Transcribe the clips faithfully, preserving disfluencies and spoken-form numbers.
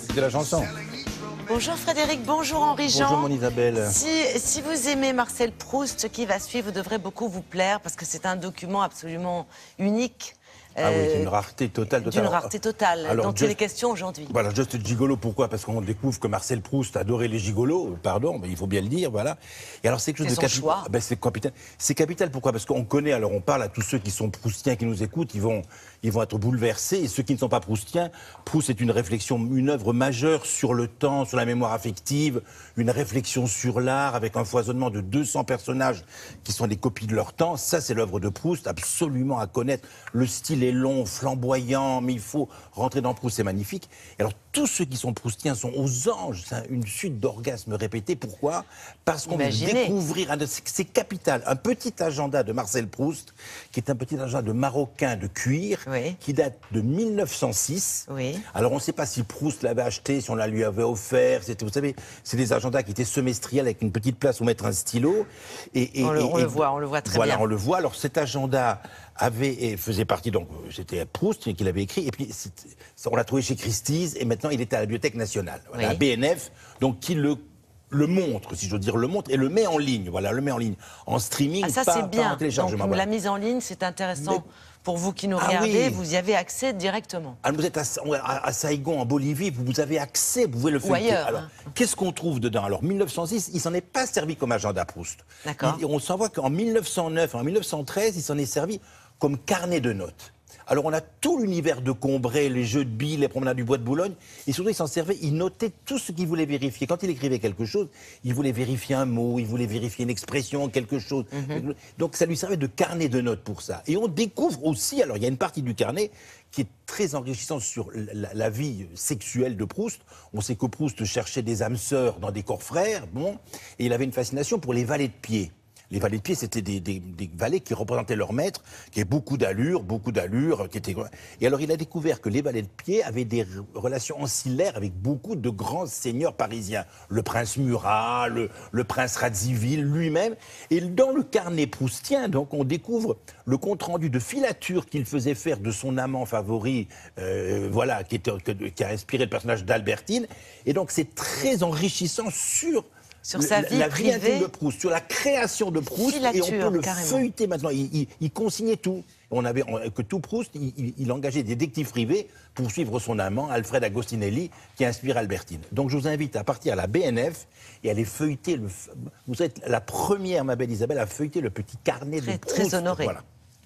c'était la chanson. Bonjour Frédéric, bonjour Henri-Jean. Bonjour mon Isabelle. Si, si vous aimez Marcel Proust, ce qui va suivre devrait beaucoup vous plaire parce que c'est un document absolument unique. Ah oui, d'une rareté totale. D'une rareté totale, alors, dont just, il est question aujourd'hui. Voilà, Just Gigolo, pourquoi? Parce qu'on découvre que Marcel Proust adorait les gigolos, pardon, mais il faut bien le dire, voilà. Et alors c'est quelque chose de capital. Ben, c'est capital. C'est capital, pourquoi? Parce qu'on connaît, alors on parle à tous ceux qui sont proustiens, qui nous écoutent, ils vont, ils vont être bouleversés, et ceux qui ne sont pas proustiens, Proust est une réflexion, une œuvre majeure sur le temps, sur la mémoire affective, une réflexion sur l'art, avec un foisonnement de deux cents personnages qui sont des copies de leur temps. Ça, c'est l'œuvre de Proust, absolument à connaître. Le style est long, flamboyant, mais il faut rentrer dans Proust, c'est magnifique. Et alors, tous ceux qui sont proustiens sont aux anges, c'est une suite d'orgasmes répétés. Pourquoi? Parce qu'on va découvrir, c'est capital, un petit agenda de Marcel Proust, qui est un petit agenda de maroquin de cuir, oui. qui date de mille neuf cent six. Oui. Alors, on ne sait pas si Proust l'avait acheté, si on la lui avait offert. Vous savez, c'est des agendas qui étaient semestriels avec une petite place où mettre un stylo. Et, et, on le, on et, le voit, on le voit très voilà, bien. Voilà, on le voit. Alors, cet agenda avait et faisait partie, donc c'était Proust qui l'avait écrit, et puis on l'a trouvé chez Christie's, et maintenant il est à la Bibliothèque nationale, voilà, oui. à B N F, donc qui le, le montre, si je veux dire, le montre, et le met en ligne, voilà, le met en ligne, en streaming, ah, ça, pas, c'est bien. pas en téléchargement. Donc, voilà. la mise en ligne, c'est intéressant. Mais... Pour vous qui nous ah, regardez, oui. vous y avez accès directement. Alors, vous êtes à, à, à Saigon, en Bolivie, vous avez accès, vous pouvez le faire. Ou ailleurs. Alors, hein. Qu'est-ce qu'on trouve dedans? Alors, mille neuf cent six, il s'en est pas servi comme agenda Proust. D'accord. On s'en voit qu'en mille neuf cent neuf, en mille neuf cent treize, il s'en est servi comme carnet de notes. Alors, on a tout l'univers de Combray, les jeux de billes, les promenades du bois de Boulogne. Et surtout, il s'en servait, il notait tout ce qu'il voulait vérifier. Quand il écrivait quelque chose, il voulait vérifier un mot, il voulait vérifier une expression, quelque chose. Mm-hmm. Donc, ça lui servait de carnet de notes pour ça. Et on découvre aussi, alors, il y a une partie du carnet qui est très enrichissante sur la, la vie sexuelle de Proust. On sait que Proust cherchait des âmes sœurs dans des corps frères, bon, et il avait une fascination pour les valets de pied. Les valets de pied, c'était des, des, des valets qui représentaient leur maître, qui avaient beaucoup d'allure, beaucoup d'allure, qui étaient... Et alors, il a découvert que les valets de pied avaient des relations ancillaires avec beaucoup de grands seigneurs parisiens. Le prince Murat, le, le prince Radziwiłł lui-même. Et dans le carnet proustien, donc, on découvre le compte-rendu de filature qu'il faisait faire de son amant favori, euh, voilà, qui, était, qui a inspiré le personnage d'Albertine. Et donc, c'est très enrichissant sur... Sur sa vie la vie privée, de Proust, sur la création de Proust, filature, et on peut le carrément. feuilleter maintenant. Il, il, il consignait tout. On avait on, que tout Proust, il, il, il engageait des détectives privés pour suivre son amant, Alfred Agostinelli, qui inspire Albertine. Donc je vous invite à partir à la B N F et à aller feuilleter. Le, vous êtes la première, ma belle Isabelle, à feuilleter le petit carnet très, de Proust. Très honorée. Voilà.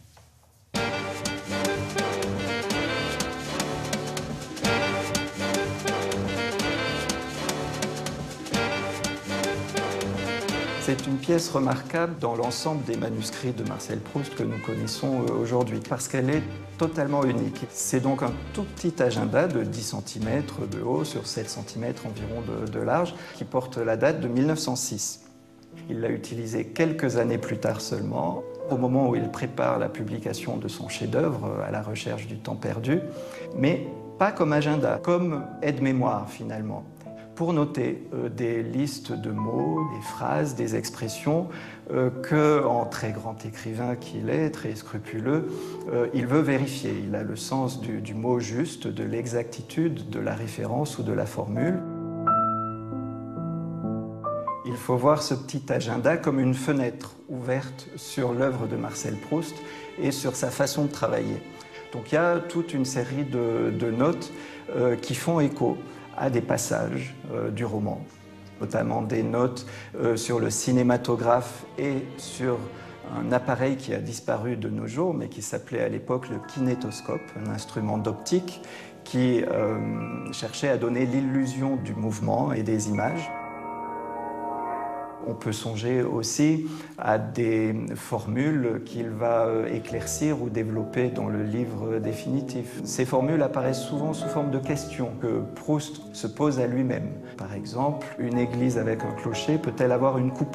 C'est une pièce remarquable dans l'ensemble des manuscrits de Marcel Proust que nous connaissons aujourd'hui, parce qu'elle est totalement unique. C'est donc un tout petit agenda de dix centimètres de haut sur sept centimètres environ de, de large, qui porte la date de mille neuf cent six. Il l'a utilisé quelques années plus tard seulement, au moment où il prépare la publication de son chef-d'œuvre, À la recherche du temps perdu, mais pas comme agenda, comme aide-mémoire finalement, pour noter euh, des listes de mots, des phrases, des expressions euh, que, en très grand écrivain qu'il est, très scrupuleux, euh, il veut vérifier. Il a le sens du, du mot juste, de l'exactitude, de la référence ou de la formule. Il faut voir ce petit agenda comme une fenêtre ouverte sur l'œuvre de Marcel Proust et sur sa façon de travailler. Donc il y a toute une série de, de notes euh, qui font écho à des passages euh, du roman, notamment des notes euh, sur le cinématographe et sur un appareil qui a disparu de nos jours, mais qui s'appelait à l'époque le kinétoscope, un instrument d'optique qui euh, cherchait à donner l'illusion du mouvement et des images. On peut songer aussi à des formules qu'il va éclaircir ou développer dans le livre définitif. Ces formules apparaissent souvent sous forme de questions que Proust se pose à lui-même. Par exemple, une église avec un clocher peut-elle avoir une coupole ?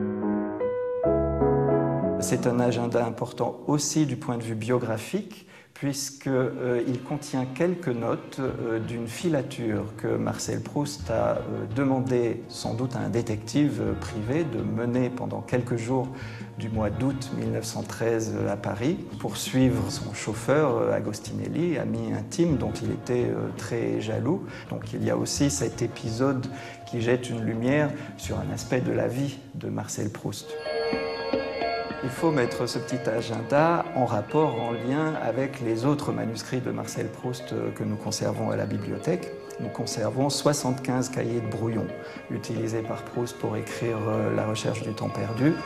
C'est un agenda important aussi du point de vue biographique, puisqu'il euh, contient quelques notes euh, d'une filature que Marcel Proust a euh, demandé sans doute à un détective euh, privé de mener pendant quelques jours du mois d'août mille neuf cent treize euh, à Paris pour suivre son chauffeur euh, Agostinelli, ami intime dont il était euh, très jaloux. Donc il y a aussi cet épisode qui jette une lumière sur un aspect de la vie de Marcel Proust. Il faut mettre ce petit agenda en rapport, en lien avec les autres manuscrits de Marcel Proust que nous conservons à la bibliothèque. Nous conservons soixante-quinze cahiers de brouillon utilisés par Proust pour écrire La recherche du temps perdu.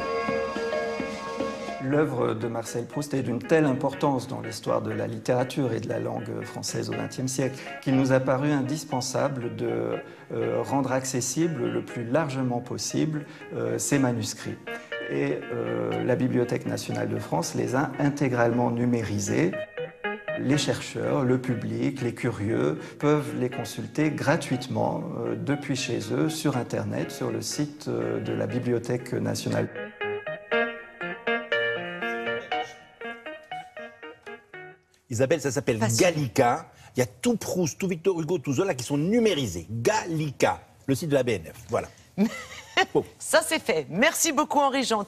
L'œuvre de Marcel Proust est d'une telle importance dans l'histoire de la littérature et de la langue française au vingtième siècle qu'il nous a paru indispensable de euh, rendre accessible le plus largement possible euh, ces manuscrits. Et euh, la Bibliothèque nationale de France les a intégralement numérisés. Les chercheurs, le public, les curieux peuvent les consulter gratuitement euh, depuis chez eux sur Internet, sur le site euh, de la Bibliothèque nationale. Isabelle, ça s'appelle Gallica. Il y a tout Proust, tout Victor Hugo, tout Zola qui sont numérisés. Gallica, le site de la B N F. Voilà. Ça, c'est fait. Merci beaucoup, Henri Jean.